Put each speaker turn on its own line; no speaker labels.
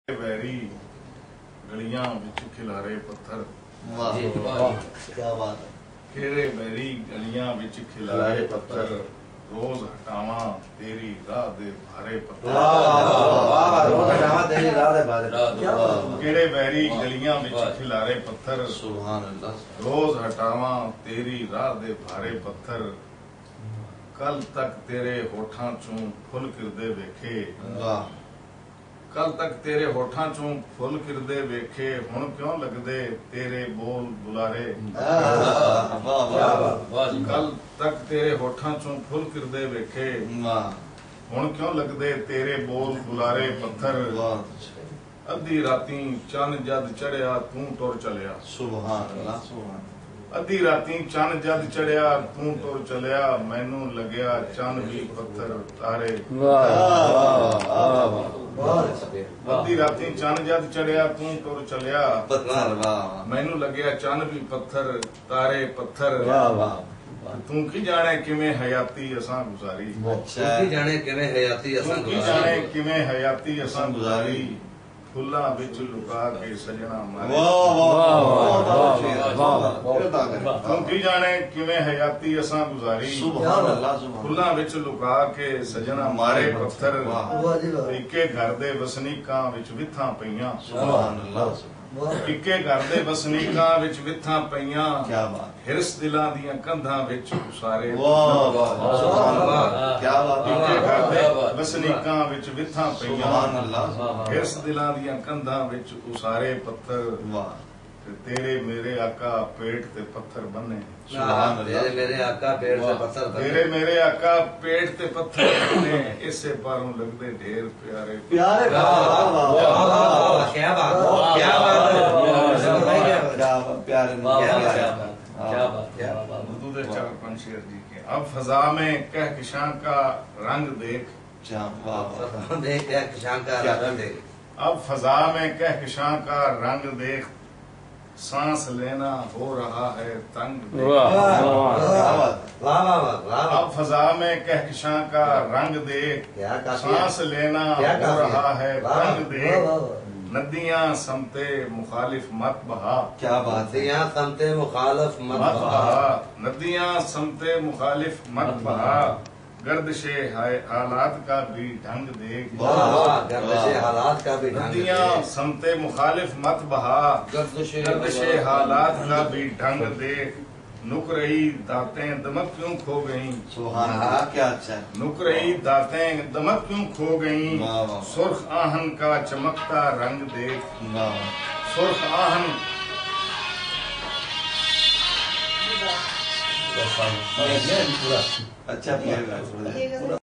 Vary गलियां विच खिलारे पत्थर।
वाह वाह क्या बात है।
केड़े वैरी गलियां विच खिलारे पत्थर, रोज हटावा तेरी राह दे भारे पत्थर।
रोज हटावा तेरी राह दे भारे।
केड़े वैरी गलियां विच खिलारे पत्थर,
सुभान अल्लाह।
रोज हटावा तेरी राह दे भारे पत्थर। कल तक तेरे होठां चों फुल किरदे वेखे,
वाह।
कल तक तेरे होठां चों फुल किरदे वेखे, हुण क्यों लगदे तेरे बोल बुलारे। कल तक तेरे होठां चों फुल किरदे वेखे, हुण क्यों लगदे तेरे बोल बुलारे पत्थर। अद्धी रातीं चन्न जद चढ़िया तू तुर चलिया,
सुभान अल्लाह सुभान।
अद्धी रातीं चन्न जद चढ़िया तू तुर चलिया, मैनू लगया चन्न भी पत्थर तारे। अद्धी रातीं चन्न जद चढ़िया तू तुर चलिया, मैनू लगया चन्न भी पत्थर तारे पत्थर। तू की जाने किवें हयाती असां गुजारी,
की जाने किवें हयाती असां
की जाने किवें हयाती असां गुजारी, फुल्लां विच लुका के सजना मारे। तू की जाने किवें हयाती असां गुजारी, फुल्लां विच लुका के सजना मारे पत्थर। इक्के घर दे वसनीकां विच विथां पईयां, इक्के घर दे वसनीकां विच विथां पईयां, हिरस दिलां दियां कंधां विच उसारे। इक्के घर दे वसनीकां विच विथां पईयां, हिरस दिलां दियां कंधां विच उसारे पत्थर। तेरे मेरे आका पेट ते पत्थर बन्ने,
तेरे मेरे आका पेट से पत्थर,
तेरे मेरे आका पेट ते पत्थर बन्ने, इसे पारों लगदे ढेर प्यारे
प्यारे। क्या बात क्या बात प्यारे
उर्दू दे 4-5 शेर जी के। अब फजा में कहकशां का रंग देख,
देख कहकशां का रंग देख।
अब फजा में कहकशां का रंग देख, सांस लेना हो रहा है तंग। अब फजा में कहकशां का रंग देख, सांस लेना हो रहा है तंग देख। नदियां समते मुखालिफ मत बहा,
क्या बात है। नदियां समते मुखालिफ मत बहा,
नदियां समते मुखालिफ मत बहा। गर्दिशे हालात का भी ढंग देख,
गर्दिशे हालात का भी ढंग।
नदियां समते मुखालिफ मत बहा, गर्दिशे हालात का भी ढंग देख। नुक रही दातें दमक क्यों खो गईं,
सुभान अल्लाह क्या अच्छा।
नुक रही दातें दमक क्यों खो गईं, सुर्ख आहन का चमकता रंग देख। सुर्ख आहन
अच्छा